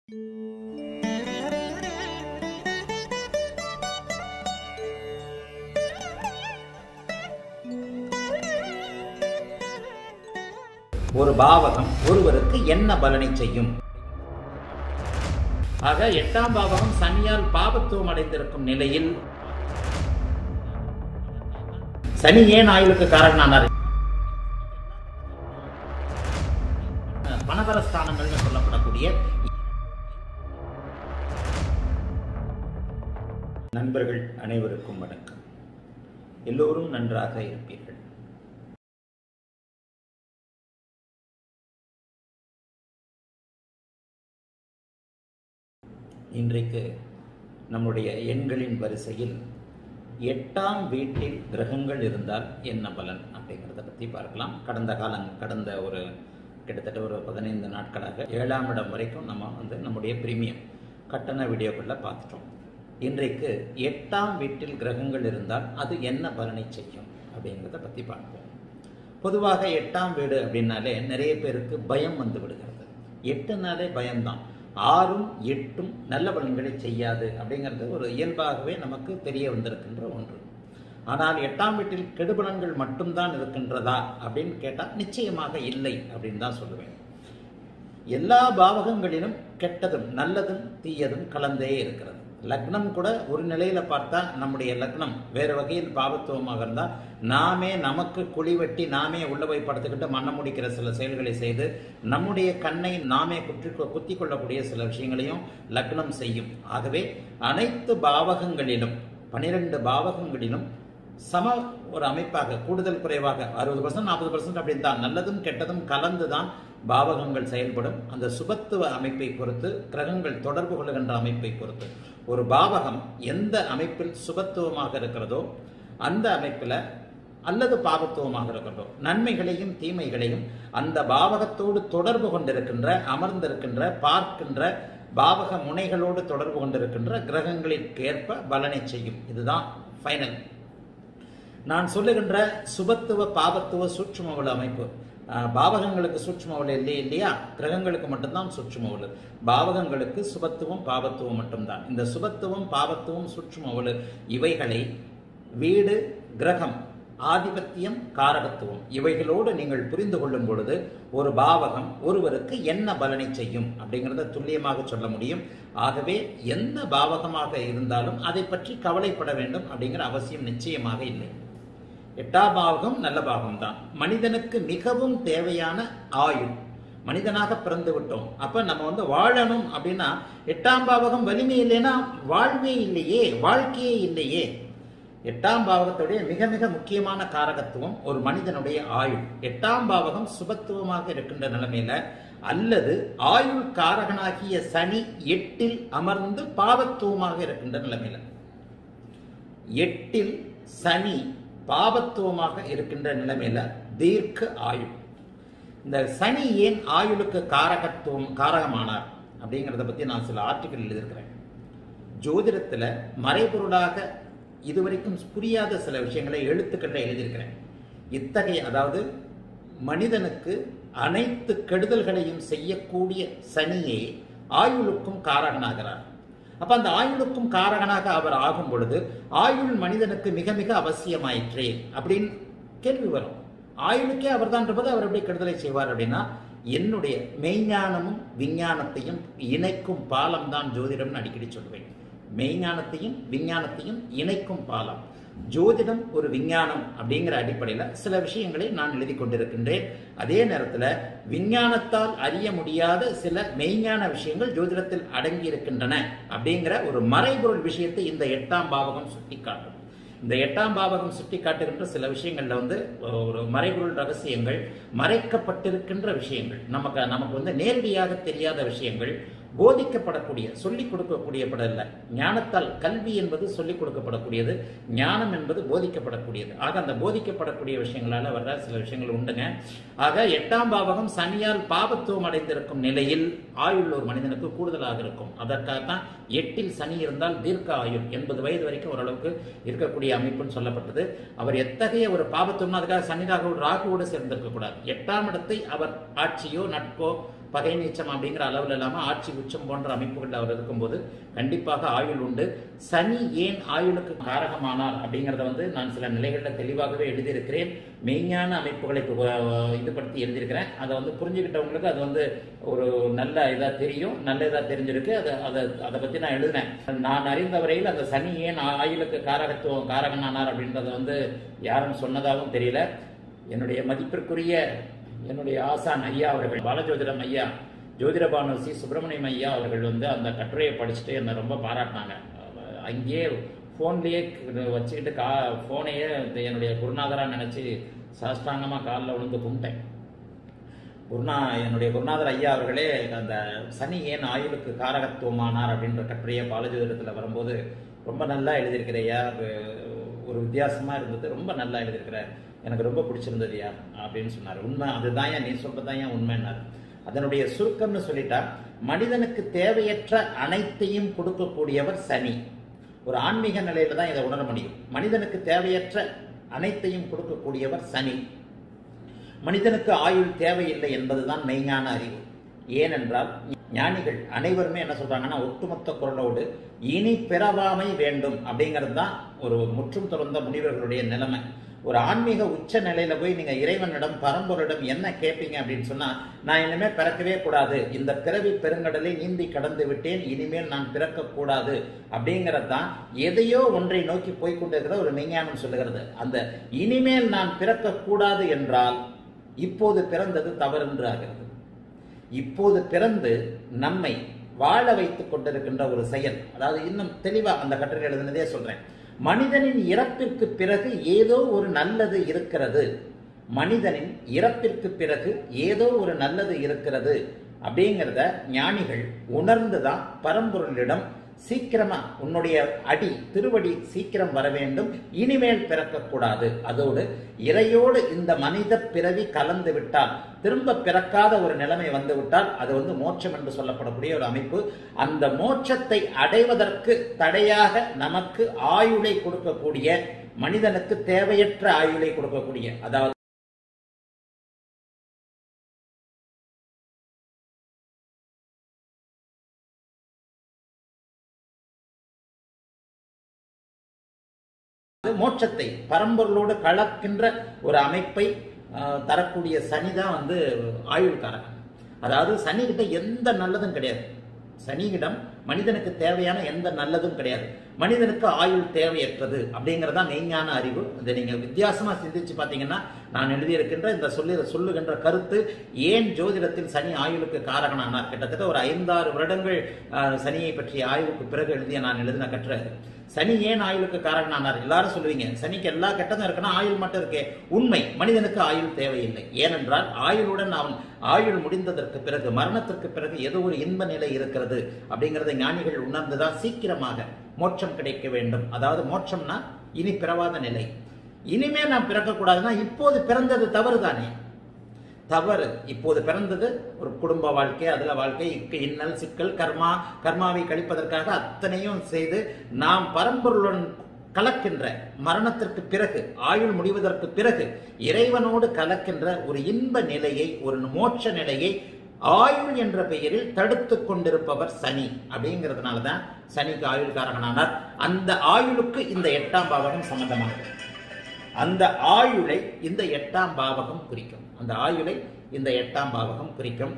ஒரு பாவகம் ஒருவருக்கு என்ன பலனை செய்யும்? ஆக 8ஆம் பாவகம் சனியால் பாவத்துவம் அடைந்திருக்கும் நிலையில் சனி ஏன் ஆயுளுக்கு காரணமானார்? பணபரஸ்தானங்கள் சொல்லப்படக்கூடிய நண்பர்கள் அனைவருக்கும் வணக்கம். எல்லோரும் நன்றாக இருப்பீர்கள். இன்றைக்கு நம்முடைய எண்களின் வரிசையில் 8ஆம் வீட்டில் கிரகங்கள் இருந்தால் என்ன பலன் அப்படிங்கிறத பற்றி பார்க்கலாம். கடந்த ஒரு கிட்டத்தட்ட ஒரு 15 நாட்களாக 7ஆம் இடம் வரைக்கும் நம்ம நம்முடைய பிரீமியம் கட்டண வீடியோக்களில் பார்த்துட்டோம். இன்றைக்கு 8ஆம் வீட்டில் கிரகங்கள் இருந்தால் அது என்ன பலனை செய்யும் அப்படிங்கிறத பற்றி பார்ப்போம். பொதுவாக 8ஆம் வீடு அப்படின்னாலே நிறைய பேருக்கு பயம் வந்து விடுகிறது. 8னாலே பயம்தான். 6ம் 8ம் நல்ல பலன்களை செய்யாது அப்படிங்கிறது ஒரு இயல்பாகவே நமக்கு தெரிய வந்திருக்கின்ற ஒன்று. ஆனால் 8ஆம் வீட்டில் கெடுபலன்கள் மட்டும்தான் இருக்கின்றதா அப்படின்னு கேட்டால் நிச்சயமாக இல்லை அப்படின்னு தான் சொல்லுவேன். எல்லா பாவகங்களிலும் கெட்டதும் நல்லதும் தீயதும் கலந்தே இருக்கிறது. லக்னம் கூட ஒரு நிலையில பார்த்தா நம்முடைய லக்னம் வேறு வகையில் பாவத்துவமாக இருந்தால் நாமே நமக்கு குழி வெட்டி நாமே உள்ள போய் படுத்துக்கிட்டு மண்ண முடிக்கிற சில செயல்களை செய்து நம்முடைய கண்ணை நாமே குத்தி கொள்ளக்கூடிய சில விஷயங்களையும் லக்னம் செய்யும். ஆகவே அனைத்து பாவகங்களிலும் 12 பாவகங்களிலும் சம ஒரு அமைப்பாக கூடுதல் குறைவாக 60% 40% அப்படின்னு தான் நல்லதும் கெட்டதும் கலந்துதான் பாவகங்கள் செயல்படும். அந்த சுபத்துவ அமைப்பை பொறுத்து கிரகங்கள் தொடர்பு கொள்கின்ற அமைப்பை பொறுத்து ஒரு பாவகம் எந்த அமைப்பில் சுபத்துவமாக இருக்கிறதோ அந்த அமைப்பில் அல்லது பாவத்துவமாக இருக்கிறதோ நன்மைகளையும் தீமைகளையும் அந்த பாவகத்தோடு தொடர்பு கொண்டிருக்கின்ற அமர்ந்திருக்கின்ற பார்க்கின்ற பாவக முனைகளோடு தொடர்பு கொண்டிருக்கின்ற கிரகங்களிற்கு ஏற்ப பலனை செய்யும். இதுதான் ஃபைனல். நான் சொல்லுகின்ற சுபத்துவ பாவத்துவ சூட்சும அமைப்பு பாவகங்களுக்கு சூட்சும இல்லையா, கிரகங்களுக்கு மட்டும்தான் சூட்சும. பாவகங்களுக்கு சுபத்துவம் பாவத்துவம் மட்டும்தான். இந்த சுபத்துவம் பாவத்துவம் சூட்சும இவைகளை வீடு கிரகம் ஆதிபத்தியம் காரகத்துவம் இவைகளோடு நீங்கள் புரிந்து கொள்ளும் பொழுது ஒரு பாவகம் ஒருவருக்கு என்ன பலனை செய்யும் அப்படிங்கிறத துல்லியமாக சொல்ல முடியும். ஆகவே எந்த பாவகமாக இருந்தாலும் அதை பற்றி கவலைப்பட வேண்டும் அப்படிங்கிற அவசியம் நிச்சயமாக இல்லை. 8ஆம் பாவகம் நல்ல பாவகம் தான். மனிதனுக்கு மிகவும் தேவையான ஆயுள். மனிதனாக பிறந்து விட்டோம். அப்ப நம்ம வாழணும் அப்படின்னா 8ஆம் பாவகம் வலிமை இல்லைன்னா வாழ்வே இல்லையே, வாழ்க்கையே இல்லையே. 8ஆம் பாவகத்துடைய மிக மிக முக்கியமான காரகத்துவம் ஒரு மனிதனுடைய ஆயுள். 8ஆம் பாவகம் சுபத்துவமாக இருக்கின்ற நிலைமையில அல்லது ஆயுள் காரகனாகிய சனி 8ல் அமர்ந்து பாவத்துவமாக இருக்கின்ற நிலைமையில 8ல் சனி பாவத்துவமாக இருக்கின்ற நிலைமையில தீர்க்க ஆயுள். இந்த சனி ஏன் ஆயுளுக்கு காரகமானார் அப்படிங்கிறத பத்தி நான் சில ஆர்டிக்கல் எழுதியிருக்கிறேன். ஜோதிடத்துல மறைபொருளாக இதுவரைக்கும் புரியாத சில விஷயங்களை எழுத்துக்களை எழுதியிருக்கிறேன். இத்தகைய அதாவது மனிதனுக்கு அனைத்து கெடுதல்களையும் செய்யக்கூடிய சனியே ஆயுளுக்கும் காரகனாகிறார். அப்ப அந்த ஆயுளுக்கும் காரகனாக அவர் ஆகும் பொழுது ஆயுள் மனிதனுக்கு மிக மிக அவசியமாயிற்றே அப்படின்னு கேள்வி வரும். ஆயுளுக்கே அவர் தான் இருப்பது, அவர் எப்படி கெடுதலை செய்வார் அப்படின்னா என்னுடைய மெய்ஞானமும் விஞ்ஞானத்தையும் இணைக்கும் பாலம் தான் ஜோதிடம்னு அடிக்கடி சொல்வேன். மெய்ஞானத்தையும் விஞ்ஞானத்தையும் இணைக்கும் பாலம் ஜோதிடம் ஒரு விஞ்ஞானம் அப்படிங்கிற அடிப்படையில் சில விஷயங்களை நான் எழுதி கொண்டிருக்கின்றேன். அதே நேரத்தில் விஞ்ஞானத்தால் அறிய முடியாத சில மெய்ஞான விஷயங்கள் ஜோதிடத்தில் அடங்கி இருக்கின்றன அப்படிங்கிற ஒரு மறைபொருள் விஷயத்தை இந்த 8ஆம் பாவகம் சுட்டிக்காட்டும். இந்த 8ஆம் பாவகம் சுட்டி காட்டுகின்ற சில விஷயங்கள்ல ஒரு மறைபொருள் ரகசியங்கள் மறைக்கப்பட்டிருக்கின்ற விஷயங்கள் நமக்கு நேரடியாக தெரியாத விஷயங்கள் போதிக்கப்படக்கூடிய சொல்லிக் கொடுக்கக்கூடிய படல்ல. ஞானத்தால் கல்வி என்பது சொல்லிக் கொடுக்கப்படக்கூடியது, ஞானம் என்பது போதிக்கப்படக்கூடியது. ஆக அந்த போதிக்கப்படக்கூடிய விஷயங்களால வர்ற சில விஷயங்கள் உண்டுங்க. ஆக 8ஆம் பாவகம் சனியால் பாவத்துவம் அடைந்திருக்கும் நிலையில் ஆயுள் ஒரு மனிதனுக்கு கூடுதலாக இருக்கும். அதற்காகத்தான் 8ல் சனி இருந்தால் தீர்க்க ஆயுள் 80 வயது வரைக்கும் ஓரளவுக்கு இருக்கக்கூடிய அமைப்புன்னு சொல்லப்பட்டது. அவர் எத்தகைய ஒரு பாவத்துவம்னா அதுக்காக சனி ராகுவோடு சேர்ந்திருக்க கூடாது. 8ஆம் இடத்தை அவர் ஆட்சியோ நட்போ பகை நீச்சம் அப்படிங்கிற அளவில் இல்லாமல் ஆட்சி உச்சம் போன்ற அமைப்புகள் அவர் இருக்கும்போது கண்டிப்பாக ஆயுள் உண்டு. சனி ஏன் ஆயுளுக்கு காரகமானார் அப்படிங்கிறத வந்து நான் சில நிலைகளில் தெளிவாகவே எழுதியிருக்கிறேன். மெய்ஞான அமைப்புகளை இதுபடுத்தி எழுதியிருக்கிறேன். அதை வந்து புரிஞ்சுக்கிட்டவங்களுக்கு அது வந்து ஒரு நல்ல இதாக தெரியும், நல்ல இதாக தெரிஞ்சிருக்கு. அதை பற்றி நான் எழுதினேன். நான் அறிந்த வரையில் அந்த சனி ஏன் ஆயுளுக்கு காரகனானார் அப்படின்றத வந்து யாரும் சொன்னதாகவும் தெரியல. என்னுடைய மதிப்பிற்குரிய என்னுடைய ஆசான் ஐயா அவர்கள், பாலஜோதிடம் ஐயா, ஜோதிடபானு சி சுப்பிரமணியம் ஐயா அவர்கள் வந்து அந்த கட்டுரையை படிச்சுட்டு என்னை ரொம்ப பாராட்டினாங்க. அங்கேயே ஃபோன்லேயே வச்சுக்கிட்டு ஃபோனையே என்னுடைய குருநாதராக நினச்சி சாஷ்டாங்கமாக காலில் விழுந்து கும்பிட்டேன். என்னுடைய குருநாதர் ஐயா அவர்களே அந்த சனி ஏன் ஆயுளுக்கு காரகத்துவமானார் அப்படின்ற கட்டுரையை பாலஜோதிடத்தில் வரும்போது ரொம்ப நல்லா எழுதியிருக்கிறையா, ஒரு வித்தியாசமாக இருந்தது, ரொம்ப நல்லா எழுதியிருக்கிற, எனக்கு ரொம்ப பிடிச்சிருந்ததுயா அப்படின்னு சொன்னார். உண்மை அதுதான், நீ சொல்றதான் ஏன் உண்மைன்னார். அதனுடைய சுருக்கம்னு சொல்லிட்டா, மனிதனுக்கு தேவையற்ற அனைத்தையும் கொடுக்கக்கூடியவர் சனி. ஒரு ஆன்மீக நிலையில தான் இதை உணர முடியும். மனிதனுக்கு தேவையற்ற அனைத்தையும் கொடுக்கக்கூடியவர் சனி. மனிதனுக்கு ஆயுள் தேவையில்லை என்பதுதான் மெய்ஞான அறிவு. ஏனென்றால் ஞானிகள் அனைவருமே என்ன சொல்றாங்கன்னா, ஒட்டுமொத்த குரலோடு இனி பிறவாமை வேண்டும் அப்படிங்கிறது தான் ஒரு முற்றும் துறந்த முனிவர்களுடைய நிலைமை. ஒரு ஆன்மீக உச்ச நிலையில போய் நீங்க இறைவனிடம் பரம்பொருளிடம் என்ன கேட்பீங்க அப்படின்னு சொன்னா, நான் இனிமேல் பிறக்கவே கூடாது, இந்த பிறவி பெருங்கடலை நீந்தி கடந்து விட்டேன், இனிமேல் நான் பிறக்க கூடாது அப்படிங்கிறது தான் எதையோ ஒன்றை நோக்கி போய்கொண்டிருக்கிற ஒரு மெய்ஞானம் சொல்லுகிறது. அந்த இனிமேல் நான் பிறக்க கூடாது என்றால் இப்போது பிறந்தது தவறென்று ஆகிறது. இப்போது பிறந்து நம்மை வாழ வைத்துக் கொண்டிருக்கின்ற ஒரு செயல். அதாவது இன்னும் தெளிவா அந்த கட்டுரை எழுதினதே சொல்றேன். மனிதனின் இறப்பிற்கு பிறகு ஏதோ ஒரு நல்லது இருக்கிறது, மனிதனின் இறப்பிற்கு பிறகு ஏதோ ஒரு நல்லது இருக்கிறது அப்படிங்கிறத ஞானிகள் உணர்ந்துதான் பரம்பொருளிடம் சீக்கிரமா உன்னுடைய திருவடி சீக்கிரம் வர வேண்டும், இனிமேல் பிறக்கக்கூடாது, அதோடு இறையோடு இந்த மனித பிறவி கலந்து விட்டால், திரும்ப பிறக்காத ஒரு நிலைமை வந்து விட்டால் அது வந்து மோட்சம் என்று சொல்லப்படக்கூடிய ஒரு அமைப்பு. அந்த மோட்சத்தை அடைவதற்கு தடையாக நமக்கு ஆயுளை கொடுக்கக்கூடிய, மனிதனுக்கு தேவையற்ற ஆயுளை கொடுக்கக்கூடிய, அதாவது மோட்சத்தை பரம்பொருளோடு கலக்கின்ற ஒரு அமைப்பை தரக்கூடிய சனிதான் வந்து ஆயுள்காரகன். அதாவது சனிகிட்ட எந்த நல்லதும் கிடையாது. சனியிடம் மனிதனுக்கு தேவையான எந்த நல்லதும் கிடையாது. மனிதனுக்கு ஆயுள் தேவையற்றது அப்படிங்கிறதா மெய்ஞான அறிவு. இதை நீங்க வித்தியாசமா சிந்திச்சு பார்த்தீங்கன்னா, நான் எழுதியிருக்கின்ற இந்த சொல்லுகின்ற கருத்து, ஏன் ஜோதிடத்தில் சனி ஆயுளுக்கு காரகனானார், கிட்டத்தட்ட ஒரு 5-6 வருடங்கள் சனியை பற்றிய ஆய்வுக்கு பிறகு நான் எழுதின கட்டுரை. சனி ஏன் ஆயுளுக்கு காரகனானார்? எல்லாரும் சொல்லுவீங்க சனிக்கு எல்லா கெட்டதும் இருக்குன்னா ஆயுள் மட்டும் இருக்கே. உண்மை, மனிதனுக்கு ஆயுள் தேவையில்லை. ஏனென்றால் ஆயுளுடன் அவன் ஆயுள் முடிந்ததற்கு பிறகு, மரணத்திற்கு பிறகு ஏதோ ஒரு இன்ப நிலை இருக்கிறது அப்படிங்கறத ஞானிகள் உணர்ந்துதான் சீக்கிரமாக மோட்சம் கிடைக்க வேண்டும். அதாவது மோட்சம்னா இனி பிறவாத நிலை. இனிமே நான் பிறக்கக்கூடாதுன்னா இப்போது பிறந்தது தவறு தானே? தவறு. இப்போது பிறந்தது ஒரு குடும்ப வாழ்க்கை, அதுல வாழ்க்கை, இன்னல், சிக்கல், கர்மாவை கழிப்பதற்காக அத்தனையும் செய்து நாம் பரம்பொருளுடன் கலக்கின்ற, மரணத்திற்கு பிறகு, ஆயுள் முடிவதற்கு பிறகு இறைவனோடு கலக்கின்ற ஒரு இன்ப நிலையை, ஒரு மோட்ச நிலையை ஆயுள் என்ற பெயரில் தடுத்து கொண்டிருப்பவர் சனி. அப்படிங்கிறதுனாலதான் சனிக்கு ஆயுள் காரகனானார். அந்த ஆயுளுக்கு இந்த 8ஆம் பாவகம் சம்பந்தமானது. அந்த ஆயுளை இந்த 8ஆம் பாவகம் குறிக்கும். அந்த ஆயுளை இந்த 8ஆம் பாவகம் குறிக்கும்.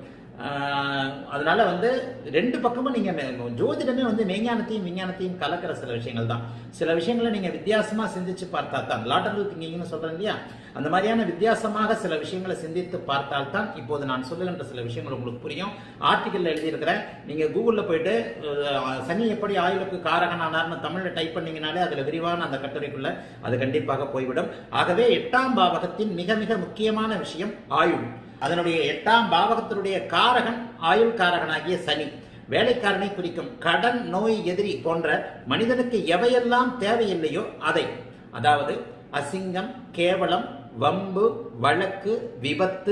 அதனால வந்து ரெண்டு பக்கமும் நீங்க ஜோதிடமே வந்து மெய்ஞானத்தையும் விஞ்ஞானத்தையும் கலக்கிற சில விஷயங்கள் தான். சில விஷயங்களை நீங்க வித்தியாசமா சிந்திச்சு பார்த்தா தான், லாட்டரல் திங்கிங்னு சொல்றேன் இல்லையா, அந்த மாதிரியான வித்தியாசமாக சில விஷயங்களை சிந்தித்து பார்த்தால் தான் இப்போது நான் சொல்லுகின்ற சில விஷயங்கள் உங்களுக்கு புரியும். ஆர்டிக்கல் எழுதியிருக்கிறேன், நீங்க கூகுள்ல போயிட்டு சனி எப்படி ஆயுளுக்கு காரகனானார்னு தமிழ்ல டைப் பண்ணீங்கனாலே அதுல விரிவான அந்த கட்டுரைக்குள்ள அது கண்டிப்பாக போய்விடும். ஆகவே 8ஆம் பாவகத்தின் மிக மிக முக்கியமான விஷயம் ஆயுள். அதனுடைய 8ஆம் பாவகத்தினுடைய காரகன் ஆயுள் காரகனாகிய சனி. வேலைக்காரனை குறிக்கும். கடன், நோய், எதிரி போன்ற மனிதனுக்கு எவையெல்லாம் தேவையில்லையோ அதை, அதாவது அசிங்கம், கேவலம், வம்பு, வழக்கு, விபத்து,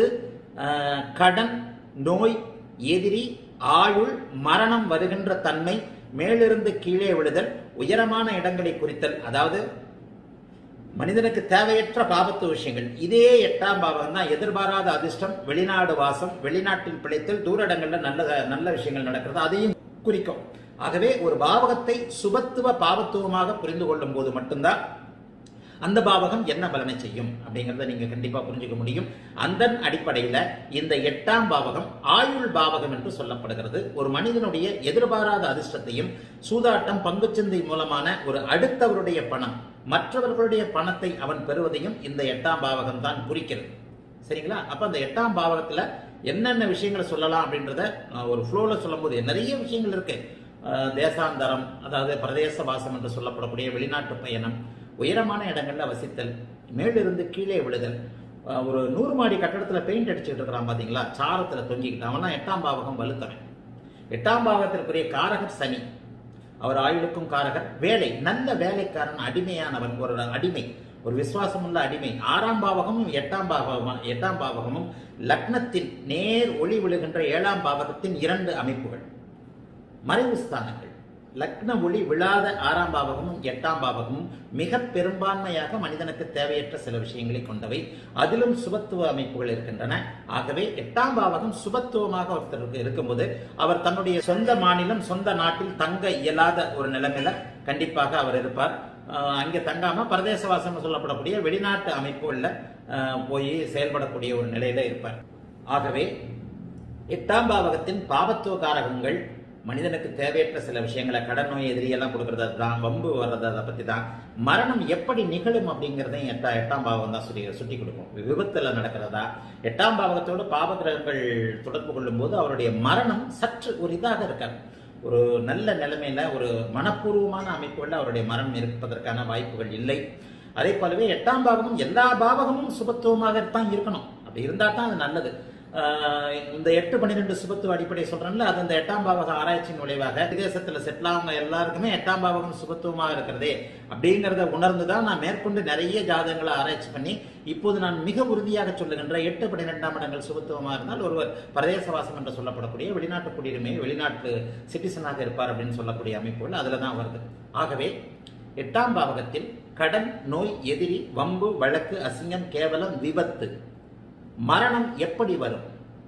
கடன், நோய், எதிரி, ஆயுள், மரணம் வருகின்ற தன்மை, மேலிருந்து கீழே விழுதல், உயரமான இடங்களை குறித்தல், அதாவது மனிதனுக்கு தேவையற்ற பாபத்து விஷயங்கள். இதே 8ஆம் பாவகம் தான் எதிர்பாராத அதிர்ஷ்டம், வெளிநாடு வாசம், வெளிநாட்டில் பிழைத்தல், தூர இடங்கள்ல நல்ல விஷயங்கள் நடக்கிறது, அதையும் குறிக்கும். ஆகவே ஒரு பாவகத்தை சுபத்துவ பாவத்துவமாக புரிந்து கொள்ளும் போது மட்டும்தான் அந்த பாவகம் என்ன பலனை செய்யும் அப்படிங்கறத நீங்க கண்டிப்பா புரிஞ்சுக்க முடியும். அந்த அடிப்படையில இந்த 8ஆம் பாவகம் ஆயுள் பாவகம் என்று சொல்லப்படுகிறது. ஒரு மனிதனுடைய எதிர்பாராத அதிர்ஷ்டத்தையும், சூதாட்டம், பங்குச்சந்தை மூலமான ஒரு அடுத்தவருடைய பணம், மற்றவர்களுடைய பணத்தை அவன் பெறுவதையும் இந்த 8ஆம் பாவகம் தான் குறிக்கிறது. சரிங்களா? அப்ப அந்த 8ஆம் பாவகத்துல என்னென்ன விஷயங்களை சொல்லலாம் அப்படின்றத ஒரு ஃப்ளோல சொல்லும் போது நிறைய விஷயங்கள் இருக்கு. தேசாந்தரம், அதாவது பிரதேச வாசம் என்று சொல்லப்படக்கூடிய வெளிநாட்டு பயணம், உயரமான இடங்கள்ல வசித்தல், மேலிருந்து கீழே விழுதல், ஒரு 100 மாடி கட்டடத்துல பெயிண்ட் அடிச்சுட்டு இருக்கிறான் பாத்தீங்களா, சாரத்துல தொங்கிக்கிட்டு, அவனா 8ஆம் பாவகம் வலுத்தவன். 8ஆம் பாவத்திற்குரிய காரகர் சனி, அவர் ஆயுளுக்கும் காரகர். வேலை, நல்ல வேலைக்காரன், அடிமையானவன், ஒரு அடிமை, ஒரு விசுவாசமுள்ள அடிமை. 6ஆம் பாவகமும் 8ஆம் பாவகமும் லக்னத்தின் நேர் ஒளி விழுகின்ற 7ஆம் பாவகத்தின் 2 அமைப்புகள், மறைவு ஸ்தானங்கள். லக்ன ஒளி விழாத 6ஆம் பாவகமும் 8ஆம் பாவகமும் மிக பெரும்பான்மையாக மனிதனுக்கு தேவையற்ற சில விஷயங்களை கொண்டவை. அதிலும் சுபத்துவ அமைப்புகள் இருக்கின்றன. ஆகவே 8ஆம் பாவகம் சுபத்துவமாக ஒருத்தருக்கு இருக்கும்போது அவர் தன்னுடைய சொந்த மாநிலம், சொந்த நாட்டில் தங்க இயலாத ஒரு நிலைமையில கண்டிப்பாக அவர் இருப்பார். அங்கே தங்காம பிரதேசவாசம் சொல்லப்படக்கூடிய வெளிநாட்டு அமைப்புகள்ல போய் செயல்படக்கூடிய ஒரு நிலையில இருப்பார். ஆகவே 8ஆம் பாவகத்தின் பாவத்துவ காரகங்கள் மனிதனுக்கு தேவையற்ற சில விஷயங்களை, கடன் நோய், எதிரியெல்லாம் கொடுக்கறது தான், வம்பு வர்றது, அதை பத்தி தான். மரணம் எப்படி நிகழும் அப்படிங்கிறதையும் 8ஆம் பாவகம் தான் சுட்டி கொடுக்கும். விபத்துல நடக்கிறதா, 8ஆம் பாவகத்தோடு பாவ கிரகங்கள் தொடர்பு கொள்ளும் போது அவருடைய மரணம் சற்று ஒரு இதாக இருக்காது. ஒரு நல்ல நிலைமையில, ஒரு மனப்பூர்வமான அமைப்புகளில் அவருடைய மரணம் இருப்பதற்கான வாய்ப்புகள் இல்லை. அதே போலவே 8ஆம் பாவகம் எல்லா பாவகமும் சுபத்துவமாகத்தான் இருக்கணும். அப்படி இருந்தா தான் அது நல்லது. இந்த 8-12 சுபத்துவ அடிப்படை சொல்றேன்ல, அது இந்த 8ஆம் பாவக ஆராய்ச்சியின் விளைவாக விதேசத்துல செட்டில் ஆகுங்க எல்லாருக்குமே 8ஆம் பாவகம் சுபத்துவமாக இருக்கிறதே அப்படிங்கறத உணர்ந்துதான் நான் மேற்கொண்டு நிறைய ஜாதகங்களை ஆராய்ச்சி பண்ணி இப்போது நான் மிக உறுதியாக சொல்லுகின்ற 8-12ஆம் இடங்கள் சுபத்துவமாக இருந்தால் ஒருவர் பிரதேசவாசம் என்று சொல்லப்படக்கூடிய வெளிநாட்டு குடியுரிமை, வெளிநாட்டு சிட்டிசனாக இருப்பார் அப்படின்னு சொல்லக்கூடிய அமைப்புகள் அதுலதான் வருது. ஆகவே 8ஆம் பாவகத்தில் கடன், நோய், எதிரி, வம்பு, வழக்கு, அசிங்கம், கேவலம், விபத்து, மரணம் எப்படி வரும்,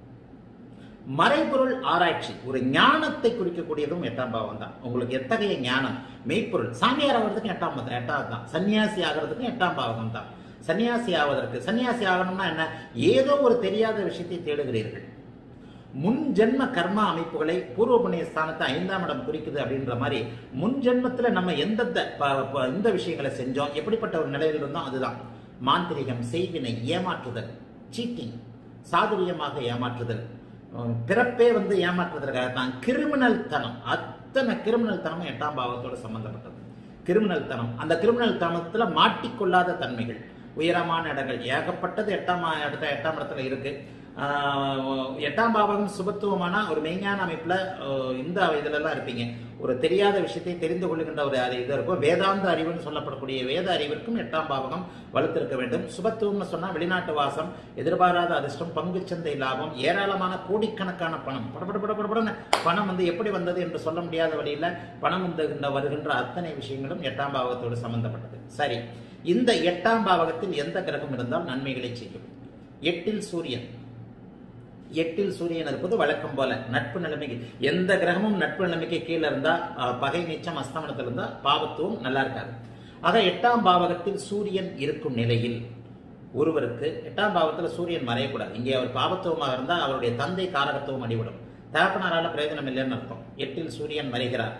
மறைபொருள் ஆராய்ச்சி, ஒரு ஞானத்தை குறிக்கக்கூடியதும் 8ஆம் பாவம் தான். உங்களுக்கு எத்தகைய ஞானம், மெய்ப்பொருள், சாமியார் ஆகிறதுக்கும் 8ஆம் தான், சன்னியாசி ஆகிறதுக்கும் 8ஆம் பாவகம் தான். சன்னியாசி ஆகணும்னா என்ன, ஏதோ ஒரு தெரியாத விஷயத்தை தேடுகிறீர்கள். முன் ஜென்ம கர்மா அமைப்புகளை, பூர்வ புண்ணிய ஸ்தானத்தை 5ஆம் இடம் குறிக்குது அப்படின்ற மாதிரி முன் ஜென்மத்துல நம்ம எந்த விஷயங்களை செஞ்சோம், எப்படிப்பட்ட ஒரு நிலையில் இருந்தோம், அதுதான். மாந்திரிகம், செய்வினை, ஏமாற்றுதல், சீட்டிங், சாதுரியமாக ஏமாற்றுதல், பிறப்பே ஏமாற்றுவதற்காக தான். கிரிமினல் தனம், அத்தனை கிரிமினல் தனமும் 8ஆம் பாவத்தோடு சம்பந்தப்பட்டது. கிரிமினல் தனம், அந்த கிரிமினல் தனத்துல மாட்டிக்கொள்ளாத தன்மைகள், உயரமான இடங்கள் ஏகப்பட்டது 8ஆம் இடத்துல இருக்கு. 8ஆம் பாவகம் சுபத்துவமான ஒரு மெய்ஞான அமைப்புல இந்த இதுல எல்லாம் இருப்பீங்க. ஒரு தெரியாத விஷயத்தை தெரிந்து கொள்ளுகின்ற ஒரு இது இருக்கும். வேதாந்த அறிவுன்னு சொல்லப்படக்கூடிய வேத அறிவிற்கும் 8ஆம் பாவகம் வலுத்திருக்க வேண்டும். சுபத்துவம்னு சொன்னா வெளிநாட்டு வாசம், எதிர்பாராத அதிர்ஷ்டம், பங்குச்சந்தை லாபம், ஏராளமான கோடிக்கணக்கான பணம், படபடன்னு பணம் எப்படி வந்தது என்று சொல்ல முடியாத வழியில பணம் வருகின்ற அத்தனை விஷயங்களும் 8ஆம் பாவகத்தோடு சம்பந்தப்பட்டது. சரி, இந்த 8ஆம் பாவகத்தில் எந்த கிரகம் இருந்தால் நன்மைகளை செய்யும்? 8இல் சூரியன். 8இல் சூரியன் இருப்பது வழக்கம் போல நட்பு நிலைமைக்கு, எந்த கிரகமும் நட்பு நிலைமைக்கு கீழே இருந்தா, பகை நீச்சம் அஸ்தமனத்தில் இருந்தா பாவத்துவம் நல்லா இருக்காது. ஆக 8ஆம் பாவகத்தில் சூரியன் இருக்கும் நிலையில் ஒருவருக்கு 8ஆம் பாவத்தில் சூரியன் மறையக்கூடாது. இங்கே அவர் பாவத்துவமாக இருந்தா அவருடைய தந்தை காரகத்துவம் அடிவிடும், தகப்பனாரால பிரயோஜனம் இல்லைன்னு அர்த்தம். 8இல் சூரியன் மறைகிறார்.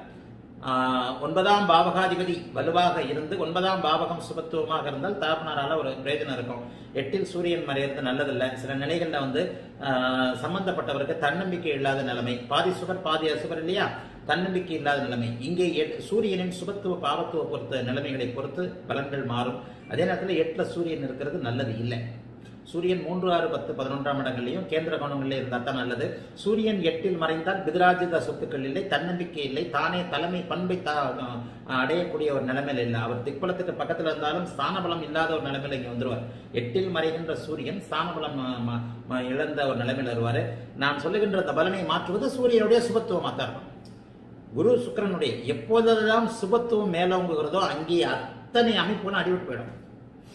9ஆம் பாவகாதிபதி வலுவாக இருந்து 9ஆம் பாவகம் சுபத்துவமாக இருந்தால் தகப்பனாரால ஒரு பிரயோஜனம் இருக்கும். 8இல் சூரியன் மறைகிறது நல்லதில்லை. சில நிலைகள்ல சம்பந்தப்பட்டவருக்கு தன்னம்பிக்கை இல்லாத நிலைமை, பாதி சுகர் பாதி அசுகர் இல்லையா, தன்னம்பிக்கை இல்லாத நிலைமை. இங்கே சூரியனின் சுபத்துவ பாவத்துவ பொறுத்த நிலைமைகளை பொறுத்து பலன்கள் மாறும். அதே நேரத்தில் 8ல் சூரியன் இருக்கிறது நல்லது இல்லை. சூரியன் 3, 6, 10, 11ஆம் இடங்களையும் கேந்திர கோணங்களில் இருந்தால் தான் நல்லது. சூரியன் 8இல் மறைந்தால் பிதராஜித சொத்துக்கள் இல்லை, தன்னம்பிக்கை இல்லை, தானே தலைமை பண்பை அடையக்கூடிய ஒரு நிலைமையில இல்லை. அவர் திக்பலத்துக்கு பக்கத்தில் இருந்தாலும் ஸ்தானபலம் இல்லாத ஒரு நிலைமையில இங்க வந்துருவார். 8இல் மறைகின்ற சூரியன் ஸ்தானபலம் இழந்த ஒரு நிலைமையில் வருவாரு. நான் சொல்லுகின்ற அந்த பலனை மாற்றுவது சூரியனுடைய சுபத்துவமாக தான் இருக்கும். குரு சுக்கிரனுடைய எப்போதெல்லாம் சுபத்துவம் மேலோங்குகிறதோ அங்கே அத்தனை அமைப்புகளும் அடிவிட்டு போயிடும்.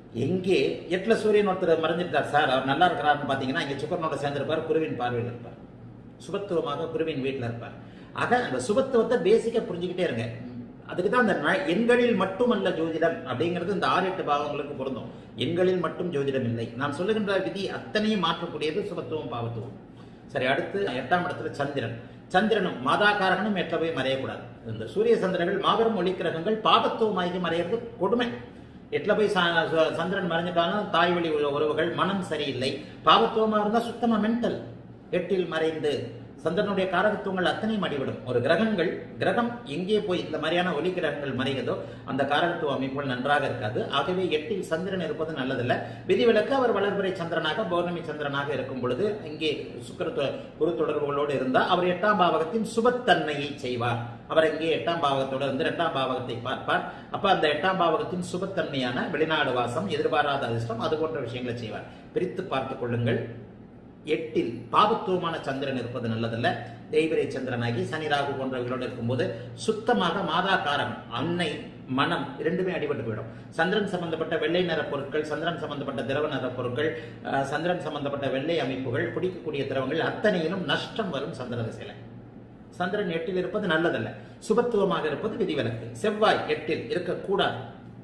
எங்கே எட்டுல சூரியன் ஒருத்தர் மறைஞ்சிருக்கார் சார், அவர் நல்லா இருக்கிறாருன்னு பாத்தீங்கன்னா இங்க சுக்கரனோட சேர்ந்திருப்பார், குருவின் பார்வையில் இருப்பார், சுபத்துவமாக குருவின் வீட்டில் இருப்பார். ஆக அந்த சுபத்துவத்தை பேசிக்கா புரிஞ்சுக்கிட்டே இருங்க. அதுக்கு தான் அந்த எண்களில் மட்டுமல்ல ஜோதிடம் அப்படிங்கிறது இந்த 6-8 பாவங்களுக்கு பொருந்தும். எண்களில் மட்டும் ஜோதிடம் இல்லை. நான் சொல்லுகின்ற விதி அத்தனையும் மாற்றக்கூடியது சுபத்துவம் பாவத்துவம். சரி, அடுத்து 8ஆம் இடத்துல சந்திரன். சந்திரனும் மாதாகாரகனும் எட்ட போய் மறையக்கூடாது. இந்த சூரிய சந்திரர்கள் மாபெரும் ஒளி கிரகங்கள் பாவத்துவமாகி மறையிறது கொடுமை. எட்டுல போய் சந்திரன் மறைஞ்சிட்டாலும் தாய் வழி உறவுகள், மனம் சரியில்லை. பாவத்துவமா இருந்தா சுத்தமா மென்டல். எட்டில் மறைந்து சந்திரனுடைய காரகத்துவங்கள் அத்தனையும் அடிவிடும். ஒரு கிரகம் எங்கே போய் இந்த மாதிரியான ஒளி கிரகங்கள் மறைகிறதோ அந்த காரகத்துவ அமைப்புகள் நன்றாக இருக்காது. ஆகவே எட்டில் சந்திரன் இருப்பது நல்லதில்லை. விதிவிலக்கு அவர் வளர்பிறை சந்திரனாக பௌர்ணமி சந்திரனாக இருக்கும் பொழுது இங்கே குரு தொடர்புகளோடு இருந்தால் அவர் 8ஆம் பாவகத்தின் சுபத்தன்மையை செய்வார். அவர் இங்கே 8ஆம் பாவகத்தோடு இருந்து 2ஆம் பாவகத்தை பார்ப்பார். அப்ப அந்த 8ஆம் பாவகத்தின் சுபத்தன்மையான வெளிநாடு வாசம், எதிர்பாராத அதிர்ஷ்டம், அது போன்ற விஷயங்களை செய்வார். பிரித்து பார்த்துக் கொள்ளுங்கள். எட்டில் பாவத்துவமான சந்திரன் இருப்பது நல்லதல்ல. தேய்பிரை சந்திரனாகி சனி ராகு போன்றவர்களோடு இருக்கும்போது சுத்தமாக மாதாகாரகம், அன்னை, மனம் இரண்டுமே அடிபட்டு போயிடும். சந்திரன் சம்பந்தப்பட்ட வெள்ளை நிற பொருட்கள், சந்திரன் சம்பந்தப்பட்ட திரவ நிற பொருட்கள், சந்திரன் சம்பந்தப்பட்ட வெள்ளை அமைப்புகள், குடிக்கக்கூடிய திரவங்கள் அத்தனையிலும் நஷ்டம் வரும் சந்திர திசையில. சந்திரன் எட்டில் இருப்பது நல்லதல்ல. சுபத்துவமாக இருப்பது விதிவிலக்கு. செவ்வாய் எட்டில் இருக்கக்கூடாது.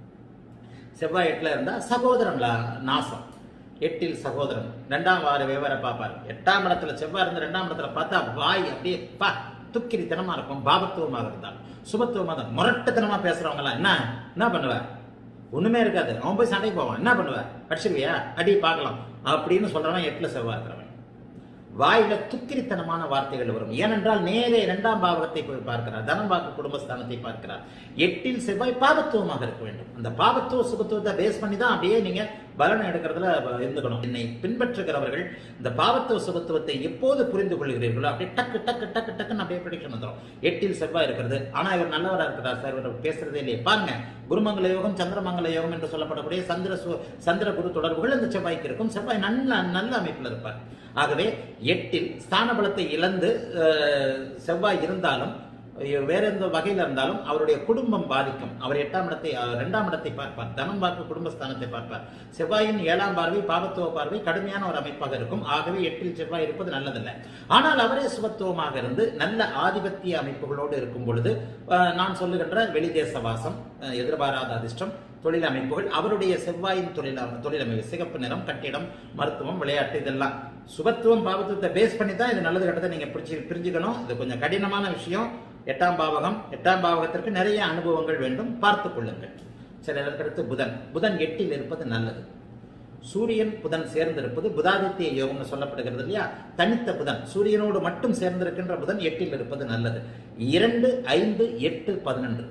செவ்வாய் எட்டுல இருந்தா சகோதரன் நாசம். எட்டில் சகோதரன் 2ஆம் வார விவரம் பார்ப்பார். 8ஆம் இடத்துல செவ்வாய் இருந்து 2ஆம் இடத்துல பார்த்தா வாய் அப்படியே துக்கிரித்தனமா இருக்கும். பாபத்துவமாக இருந்தால் சுபத்துவமாக தான். முரட்டுத்தனமா பேசுறவங்க எல்லாம் என்ன பண்ணுவ, ஒண்ணுமே இருக்காது. அவன் போய் சண்டைக்கு போவான், என்ன பண்ணுவ, அடிச்சிருவியா, அடி பார்க்கலாம் அப்படின்னு சொல்றவன் எட்டுல செவ்வாய் இருக்கிறவன். வாயில துக்கிரித்தனமான வார்த்தைகள் வரும். ஏனென்றால் நேரே 2ஆம் பாவகத்தை போய் பார்க்கிறார், தனம் வாக்கு குடும்பஸ்தானத்தை பார்க்கிறார். எட்டில் செவ்வாய் பாவத்துவமாக இருக்க வேண்டும். அந்த பாவத்துவ சுபத்துவத்தை பேஸ் பண்ணி தான் அப்படியே நீங்க பலனை எடுக்கிறதுல இருந்துக்கணும். என்னை பின்பற்றுகிறவர்கள் இந்த பாவத்துவ சுபத்துவத்தை எப்போது புரிந்து கொள்கிறீர்களோ அப்படியே டக்கு டக்கு டக்கு டக்குன்னு அப்படியே ப்ரெடிக்ஷன் வந்துடும். எட்டில் செவ்வாய் இருக்கிறது, ஆனா இவர் நல்லவராக இருக்கிறார் சார், இவர் பேசுறதே இல்லையே. பாருங்க, குருமங்கல யோகம், சந்திரமங்கல யோகம் என்று சொல்லப்படக்கூடிய சந்திர குரு தொடர்புகள் இந்த செவ்வாய்க்கு இருக்கும். செவ்வாய் நல்ல அமைப்பில் இருப்பார். ஆகவே எட்டில் ஸ்தான பலத்தை இழந்து செவ்வாய் இருந்தாலும் வேற எந்த வகையில் இருந்தாலும் அவருடைய குடும்பம் பாதிக்கும். அவர் 8ஆம் இடத்தை 2ஆம் இடத்தை பார்ப்பார், தனம் பார்க்க குடும்பஸ்தானத்தை பார்ப்பார். செவ்வாயின் 7ஆம் பார்வை பாவத்துவ பார்வை கடுமையான ஒரு அமைப்பாக இருக்கும். ஆகவே எட்டில் செவ்வாய் இருப்பது நல்லதல்ல. ஆனால் அவரே சுபத்துவமாக இருந்து நல்ல ஆதிபத்திய அமைப்புகளோடு இருக்கும் பொழுது நான் சொல்லுகின்ற வெளிதேச வாசம், எதிர்பாராத அதிர்ஷ்டம், தொழில் அமைப்புகள், அவருடைய செவ்வாயின் தொழிலமைப்பு, சிகப்பு நிறம், கட்டிடம், மருத்துவம், விளையாட்டு, இதெல்லாம் சுபத்துவம் பாவத்துவத்தை பேஸ் பண்ணி தான் இது நல்லது கட்டத்தை நீங்க பிரிஞ்சுக்கணும். இது கொஞ்சம் கடினமான விஷயம். 8ஆம் பாவகம், 8ஆம் பாவகத்திற்கு நிறைய அனுபவங்கள் வேண்டும், பார்த்துக் கொள்ளுங்கள். சரி, அதற்கடுத்து புதன் எட்டில் இருப்பது நல்லது. சூரியன் புதன் சேர்ந்திருப்பது புதாதித்ய யோகம்னு சொல்லப்படுகிறது இல்லையா. தனித்த புதன், சூரியனோடு மட்டும் சேர்ந்திருக்கின்ற புதன் எட்டில் இருப்பது நல்லது. 2, 5, 8, 11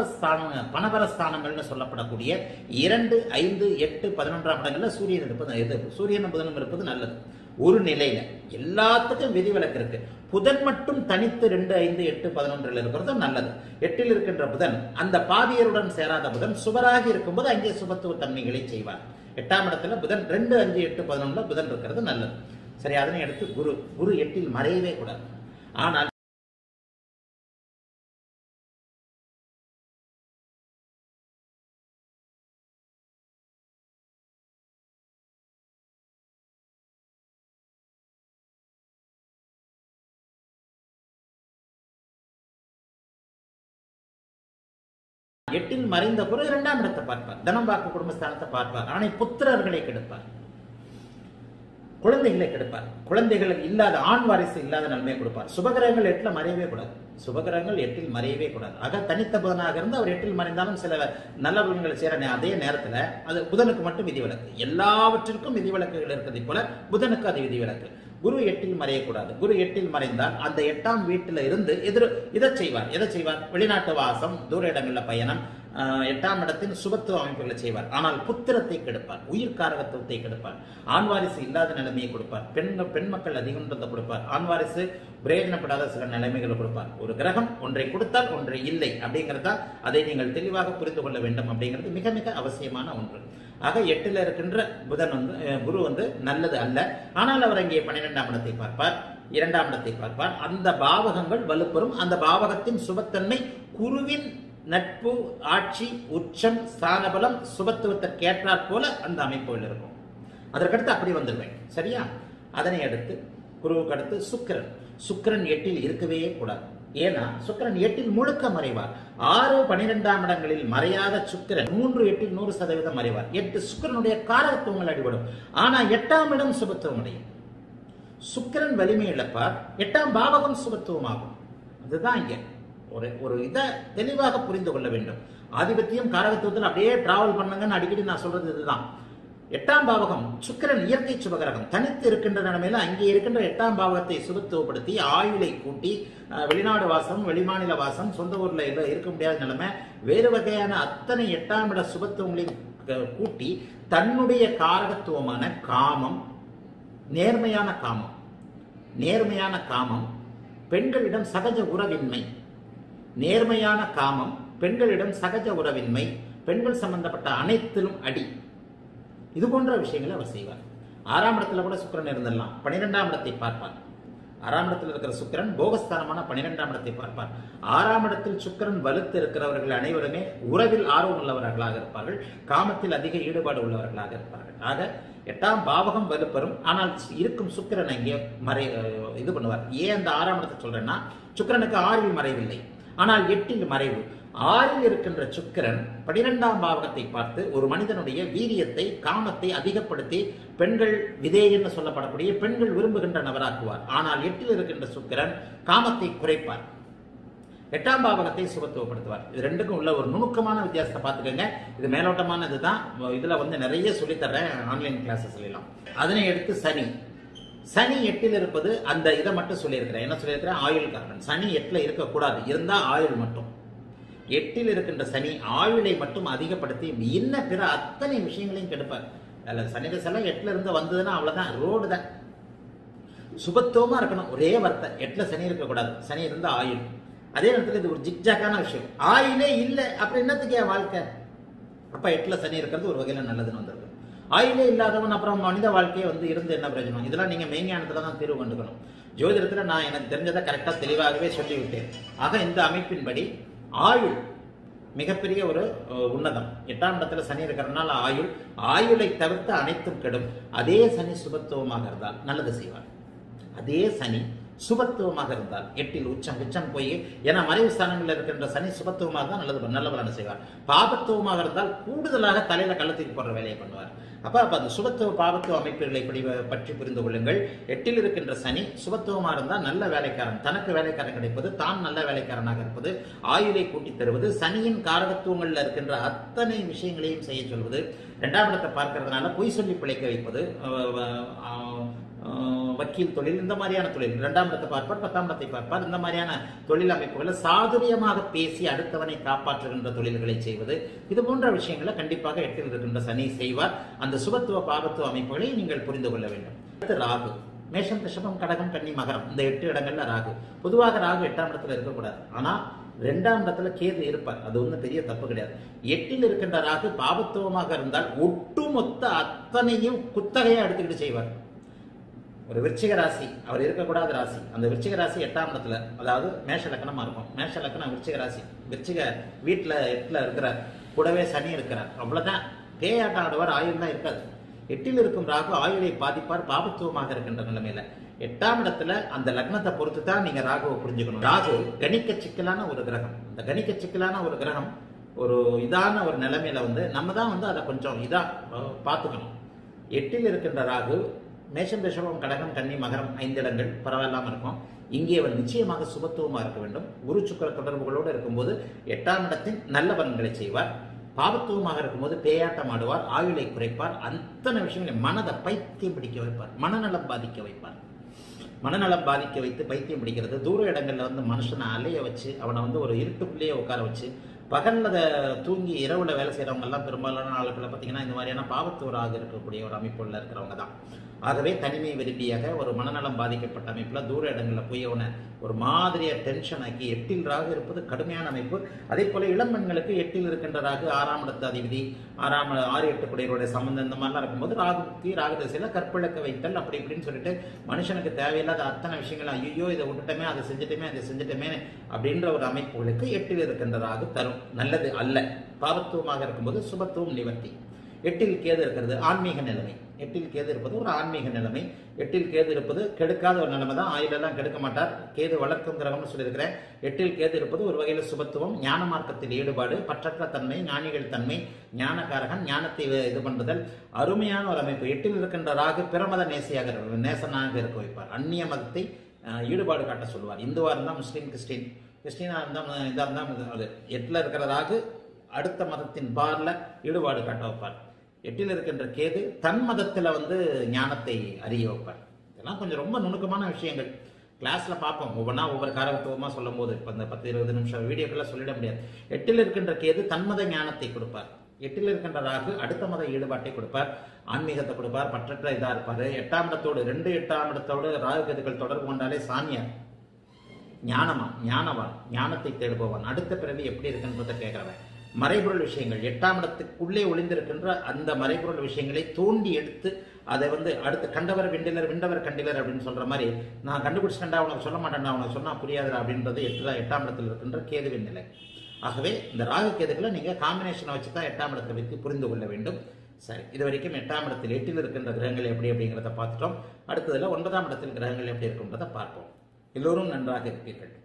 பணபரஸ்தானங்கள்னு சொல்லப்படக்கூடிய 2, 5, 8, 11ஆம் இடங்கள்ல சூரியன் இருப்பது, சூரியனும் புதனும் இருப்பது நல்லது. ஒரு நிலையில எல்லாத்துக்கும் விதிவிலக்கு இருக்கு. புதன் மட்டும் தனித்து 2, 5, 8, 11 இருக்கிறது நல்லது. எட்டில் இருக்கின்ற புதன் அந்த பாவியருடன் சேராத புதன் சுவராக இருக்கும்போது அங்கே சுபத்துவ தன்மைகளை செய்வார். 8ஆம் இடத்துல புதன் 2, 5, 8, 11 புதன் இருக்கிறது நல்லது. சரி, அதனை அடுத்து குரு எட்டில் மறையவே கூடாது. ஆனால் எட்டில் மறைந்த பிறகு 2ஆம் இடத்தை பார்ப்பார், தனம் வாக்கு குடும்பஸ்தானத்தை பார்ப்பார். ஆனால் புத்திரர்களை கெடுப்பார், குழந்தைகளை கெடுப்பார், குழந்தைகள் இல்லாத ஆண் வாரிசு இல்லாத நன்மையை கொடுப்பார். சுபகிரகங்கள் எட்டில் மறையவே கூடாது. சுபகிரகங்கள் எட்டில் மறையவே கூடாது. ஆக தனித்த புதனாக இருந்து அவர் எட்டில் மறைந்தாலும் சில நல்ல பலன்களை சேர அதே நேரத்தில் அது புதனுக்கு மட்டும் விதிவிலக்கு. எல்லாவற்றிற்கும் விதிவிலக்குகள் இருக்கிறதை போல புதனுக்கு அது விதிவிலக்கு. குரு எட்டில் மறையக்கூடாது. குரு எட்டில் மறைந்தால் அந்த 8ஆம் வீட்டில் இருந்து எதை செய்வார்? வெளிநாட்டு வாசம், தூர இடங்களில் பயணம், 8ஆம் இடத்தின் சுபத்துவ அமைப்புகளை செய்வார். ஆனால் புத்திரத்தை கெடுப்பார், உயிர்காரகத்துவத்தை கெடுப்பார், ஆண் வாரிசு இல்லாத நிலைமையை கொடுப்பார், பெண் மக்கள் அதிகன்றதை கொடுப்பார், ஆண் வாரிசு பிரயோஜனப்படாத சில நிலைமைகளை கொடுப்பார். ஒரு கிரகம் ஒன்றை கொடுத்தால் ஒன்றை இல்லை அப்படிங்கிறதா அதை நீங்கள் தெளிவாக புரிந்து கொள்ள வேண்டும். அப்படிங்கிறது மிக மிக அவசியமான ஒன்று. ஆக எட்டில் இருக்கின்ற குரு நல்லது அல்ல. ஆனால் அவர் அங்கே 12ஆம் இடத்தை பார்ப்பார், 2ஆம் இடத்தை பார்ப்பார். அந்த பாவகங்கள் வலுப்பெறும். அந்த பாவகத்தின் சுபத்தன்மை குருவின் நட்பு, ஆட்சி, உச்சம், ஸ்தானபலம், சுபத்துவத்திற்கு ஏற்றாற் போல அந்த அமைப்புகள் இருக்கும். அதற்கடுத்து அப்படி வந்துடுவேன். சரியா? அதனை அடுத்து குருவுக்கு அடுத்து சுக்கிரன். சுக்கிரன் 8ல் இருக்கவே கூடாது. ஏன்னா சுக்கிரன் 8ல் முழுக்க மறைவார். 6, 12ஆம் இடங்களில் மறையாத சுக்கிரன் 3, 8ல் 100% மறைவார். 8 சுக்கிரனுடைய காரகத்துவங்கள் அடிபடும். ஆனா 8ஆம் இடம் சுபத்துவம் அடையும். சுக்கிரன் வலிமை இழப்பார், 8ஆம் பாவகம் சுபத்துவமாகும். அதுதான் இங்க ஒரு இதை தெளிவாக புரிந்து கொள்ள வேண்டும். ஆதிபத்தியம் காரகத்துவத்தில் அப்படியே டிராவல் பண்ணுங்கன்னு அடிக்கடி நான் சொல்றது இதுதான். 8ஆம் பாவகம் சுக்கிரன் இயற்கை சுபகிரகம் தனித்து இருக்கின்ற நிலைமையில அங்கே இருக்கின்ற 8ஆம் பாவகத்தை சுபத்துவப்படுத்தி ஆயுளை கூட்டி வெளிநாடு வாசம், வெளிமாநில வாசம், சொந்த ஊர்ல இருக்க முடியாத நிலைமை, வேறு வகையான அத்தனை 8ஆம் இட சுபத்துவங்களையும் கூட்டி தன்னுடைய காரகத்துவமான காமம், நேர்மையான காமம், பெண்களிடம் சகஜ உறவின்மை, நேர்மையான காமம், பெண்களிடம் சகஜ உறவின்மை, பெண்கள் சம்பந்தப்பட்ட அனைத்திலும் அடி, இது போன்ற விஷயங்களை அவர் செய்வார். 6ஆம் இடத்துல கூட சுக்கிரன் இருந்துடலாம், 12ஆம் இடத்தை பார்ப்பார். 6ஆம் இடத்தில் இருக்கிற சுக்கிரன் போகஸ்தானமான 12ஆம் இடத்தை பார்ப்பார். 6ஆம் இடத்தில் சுக்கிரன் வலுத்து இருக்கிறவர்கள் அனைவருமே உறவில் ஆர்வம் உள்ளவர்களாக இருப்பார்கள், காமத்தில் அதிக ஈடுபாடு உள்ளவர்களாக இருப்பார்கள். ஆக 8ஆம் பாவகம் வலுப்பெறும். ஆனால் இருக்கும் சுக்கிரன் அங்கே இது பண்ணுவார். ஏன் அந்த 6ஆம் இடத்தை சொல்றேன்னா, சுக்கிரனுக்கு 6ல் மறைவில்லை, ஆனால் 8ல் மறைவு. 6ல் இருக்கின்ற சுக்கிரன் 12ஆம் பாவகத்தை பார்த்து ஒரு மனிதனுடைய வீரியத்தை, காமத்தை அதிகப்படுத்தி பெண்கள் விதேயன்னு சொல்லப்படக்கூடிய பெண்கள் விரும்புகின்ற நபராக்குவார். ஆனால் 8ல் இருக்கின்ற சுக்கிரன் காமத்தை குறைப்பார், 8ஆம் பாவகத்தை சுபத்துவப்படுத்துவார். இது ரெண்டுக்கும் உள்ள ஒரு நுணுக்கமான வித்தியாசத்தை பார்த்துக்கோங்க. இது மேலோட்டமானது தான். இதுல நிறைய சொல்லித்தரேன் ஆன்லைன் கிளாஸஸ் எல்லாம். அதனை எடுத்து சனி 8ல் இருப்பது அந்த இதை மட்டும் சொல்லியிருக்கிறேன். என்ன சொல்லியிருக்கிறேன்? ஆயுள் காரணம். சனி 8ல் இருக்கக்கூடாது, இருந்தா ஆயுள் மட்டும். 8ல் இருக்கின்ற சனி ஆயுளை மட்டும் அதிகப்படுத்தி இன்ன பிற அத்தனை விஷயங்களையும் கெடுப்பார். சனி தசைலாம் 8ல் இருந்து வந்ததுன்னா அவ்வளவுதான், ரோடு தான். சுபத்துவமா இருக்கணும், ஒரே வார்த்தை. 8ல் சனி இருக்கக்கூடாது, சனி இருந்தா ஆயுள். அதே நேரத்தில் இது ஒரு ஜிக்ஜாக்கான விஷயம். ஆயுளே இல்லை அப்படி என்னத்துக்கு வாழ்க்கை? அப்ப 8ல் சனி இருக்கிறது ஒரு வகையில நல்லதுன்னு வந்திருக்கு. ஆயுளே இல்லாதவன் அப்புறம் மனித வாழ்க்கையை இருந்து என்ன பிரயோஜனம்? இதெல்லாம் நீங்க மெய்ஞானத்துல தான் தீர்வு கண்டுக்கணும். ஜோதிடத்துல நான் எனக்கு தெரிஞ்சதை கரெக்டா தெளிவாகவே சொல்லிவிட்டேன். ஆக இந்த அமைப்பின்படி ஆயுள் மிகப்பெரிய ஒரு உன்னதம். 8ஆம் இடத்துல சனி இருக்கிறதுனால ஆயுளை தவிர்த்து அனைத்தும் கெடும். அதே சனி சுபத்துவமாக இருந்தால் நல்லது செய்வார். அதே சனி சுபத்துவமாக இருந்தால் 8ல் உச்சம் போய், ஏன்னா மறைவு ஸ்தானங்களில் இருக்கின்ற சனி சுபத்துவமாக தான் நல்ல பலனை செய்வார். பாபத்துவமாக இருந்தால் கூடுதலாக தலையில கள்ளத்துக்கு போடுற வேலையை பண்ணுவார். அப்ப அந்த சுபத்துவ பாபத்துவ அமைப்புகளை பற்றி புரிந்து கொள்ளுங்கள். 8ல் இருக்கின்ற சனி சுபத்துவமாக இருந்தால் நல்ல வேலைக்காரன், தனக்கு வேலைக்காரன் கிடைப்பது, தான் நல்ல வேலைக்காரனாக இருப்பது, ஆயுளை கூட்டி தருவது, சனியின் காரகத்துவங்கள்ல இருக்கின்ற அத்தனை விஷயங்களையும் செய்ய சொல்வது, 2ஆம் இடத்தை பார்க்கறதுனால பொய் சொல்லி பிழைக்க வைப்பது, வக்கீல் தொழில், இந்த மாதிரியான தொழில் 2ஆம் இடத்தை பார்ப்பார், 10ஆம் இடத்தை பார்ப்பார். இந்த மாதிரியான தொழில் அமைப்புகளை சாதுரியமாக பேசி அடுத்தவனை காப்பாற்றுகின்ற தொழில்களை செய்வது, இது போன்ற விஷயங்களை கண்டிப்பாக 8ல் இருக்கின்ற சனி செய்வார். அந்த சுபத்துவ பாபத்துவ அமைப்புகளை நீங்கள் புரிந்து கொள்ள வேண்டும். அடுத்து ராகு. மேஷம், ரிஷபம், கடகம், கன்னி, மகரம், இந்த 8 இடங்கள்ல ராகு. பொதுவாக ராகு 8ஆம் இடத்துல இருக்கக்கூடாது, ஆனா 2ஆம் இடத்துல கேது இருப்பார். அது பெரிய தப்பு கிடையாது. 8ல் இருக்கின்ற ராகு பாபத்துவமாக இருந்தால் ஒட்டுமொத்த அத்தனையும் குத்தகையா எடுத்துக்கிட்டு செய்வார். ஒரு விருச்சிக ராசி அவர் இருக்கக்கூடாத ராசி. அந்த விருச்சிக ராசி 8ஆம் இடத்துல, அதாவது மேஷ லக்னமா இருக்கும். மேஷ லக்னம் விருச்சிக ராசி, விருச்சிக வீட்டுல 8ல் இருக்கிறார், கூடவே சனி இருக்கிறார். அவ்வளவுதான், பேயாட்டம் ஆடுவார், ஆயுள் தான் இருக்காது. 8ல் இருக்கும் ராகு ஆயுளை பாதிப்பார், பாபத்துவமாக இருக்கின்ற நிலைமையில. 8ஆம் இடத்துல அந்த லக்னத்தை பொறுத்து தான் நீங்க ராகுவை புரிஞ்சுக்கணும். ராகு கணிக்க சிக்கலான ஒரு கிரகம். அந்த கணிக்க சிக்கலான ஒரு கிரகம் ஒரு இதான ஒரு நிலைமையில நம்ம தான் அதை கொஞ்சம் இதா பார்த்துக்கணும். 8ல் இருக்கின்ற ராகு மேஷம், ரிஷபம், கடகம், கன்னி, மகரம் 5 இடங்கள் பரவாயில்லாம இருக்கும். இங்கே அவர் நிச்சயமாக சுபத்துவமா இருக்க வேண்டும். குரு சுக்கிர தொடர்புகளோடு இருக்கும்போது 8ஆம் இடத்தின் நல்ல பலன்களை செய்வார். பாபத்துவமாக இருக்கும்போது பேயாட்டம் ஆடுவார், ஆயுளை குறைப்பார், அத்தனை விஷயங்களையும் மனதை பைத்தியம் பிடிக்க வைப்பார், மனநலம் பாதிக்க வைப்பார். மனநலம் பாதிக்க வைத்து பைத்தியம் பிடிக்கிறது, தூர இடங்கள்ல மனுஷனை அலைய வச்சு அவனை ஒரு இருட்டுக்குள்ளேயே உட்கார வச்சு, பகல்ல தூங்கி இரவுல வேலை செய்யறவங்க எல்லாம் பெரும்பாலான ஆளுக்களை பார்த்தீங்கன்னா இந்த மாதிரியான பாவத்தூராக இருக்கக்கூடிய ஒரு அமைப்புள்ள இருக்கிறவங்க தான். ஆகவே தனிமை விரும்பியாக ஒரு மனநலம் பாதிக்கப்பட்ட அமைப்பில் தூர இடங்களில் போய் அவனை ஒரு மாதிரியாக டென்ஷன் ஆக்கி 8ல் ராகு இருப்பது கடுமையான அமைப்பு. அதே போல இளம் பெண்களுக்கு 8ல் இருக்கின்ற ராகு 6ஆம் இடத்து அதிபதி 6 8 குடையருடைய சம்பந்தம் இந்த மாதிரிலாம் இருக்கும்போது ராகு திசையில் கற்பிழக்க வைத்தல் அப்படி இப்படின்னு சொல்லிட்டு மனுஷனுக்கு தேவையில்லாத அத்தனை விஷயங்கள் ஐயோ இதை விட்டுட்டோமே அதை செஞ்சுட்டோமே அப்படின்ற ஒரு அமைப்புகளுக்கு 8ல் இருக்கின்ற ராகு தரும். நல்லது அல்ல. பாவத்துவமாக இருக்கும்போது சுபத்துவம் நிவர்த்தி. 8ல் கேது இருக்கிறது ஆன்மீக நிலைமை. 8ல் கேது இருப்பது ஒரு ஆன்மீக நிலைமை. 8ல் கேது இருப்பது கெடுக்காத ஒரு நிலைமை தான். ஆயுளெல்லாம் கெடுக்க மாட்டார். கேது வளர்க்கும் கிரகம்னு சொல்லியிருக்கிறேன். 8ல் கேது இருப்பது ஒரு வகையில் சுபத்துவம், ஞான மார்க்கத்தில் ஈடுபாடு, பற்றற்ற தன்மை, ஞானிகள் தன்மை, ஞானக்காரகன், ஞானத்தை இது பண்ணுதல், அருமையான ஒரு அமைப்பு. 8ல் இருக்கின்ற ராகு பிறமத நேசனாக இருக்க வைப்பார். அந்நிய மதத்தை ஈடுபாடு காட்ட சொல்லுவார். இந்துவா இருந்தால் முஸ்லீம், கிறிஸ்டினா இருந்தால் இதாக இருந்தால் அது 8ல் இருக்கிற ராகு அடுத்த மதத்தின் பார்ல ஈடுபாடு காட்ட வைப்பார். 8ல் இருக்கின்ற கேது தன் மதத்தில் ஞானத்தை அறிய வைப்பார். இதெல்லாம் கொஞ்சம் ரொம்ப நுணுக்கமான விஷயங்கள். கிளாஸ்ல பார்ப்போம், ஒவ்வொன்றா ஒவ்வொரு காரகத்துவமாக சொல்லும் போது இப்போ இந்த 10-20 நிமிஷம் வீடியோக்கெல்லாம் சொல்லிட முடியாது. 8ல் இருக்கின்ற கேது தன்மத ஞானத்தை கொடுப்பார். 8ல் இருக்கின்ற ராகு அடுத்த மத ஈடுபாட்டை கொடுப்பார், ஆன்மீகத்தை கொடுப்பார், பற்றற்ற இதாக இருப்பார். 8ஆம் இடத்தோடு 8ஆம் இடத்தோடு ராகு கேதுக்கள் தொடர்பு கொண்டாலே சாமியார், ஞானவான், ஞானத்தை தேடுபவன். அடுத்த பிறவி எப்படி இருக்குன்றதை கேட்கிறவன். மறைபொருள் விஷயங்கள் 8ஆம் இடத்துக்குள்ளே ஒளிந்திருக்கின்ற அந்த மறைபொருள் விஷயங்களை தோண்டி எடுத்து அதை அடுத்து கண்டவர் விண்டிலர் விண்டவர் கண்டிலர் அப்படின்னு சொல்ற மாதிரி நான் கண்டுபிடிச்சிட்டா உனக்கு சொல்ல மாட்டேன்டா, உனக்கு சொன்னா புரியாதுடா அப்படின்றது 8ஆம் இடத்தில் இருக்கின்ற கேதுவின் நிலை. ஆகவே இந்த ராகு கேதுக்களை நீங்க காம்பினேஷனை வச்சு தான் 8ஆம் இடத்தை வைத்து புரிந்து கொள்ள வேண்டும். சரி, இது வரைக்கும் 8ஆம் இடத்தில் 8ல் இருக்கின்ற கிரகங்கள் எப்படி அப்படிங்கிறத பார்த்துட்டோம். அடுத்ததுல 9ஆம் இடத்தில் கிரகங்கள் எப்படி இருக்குன்றதை பார்ப்போம். எல்லோரும் நன்றாக இருப்பீர்கள்.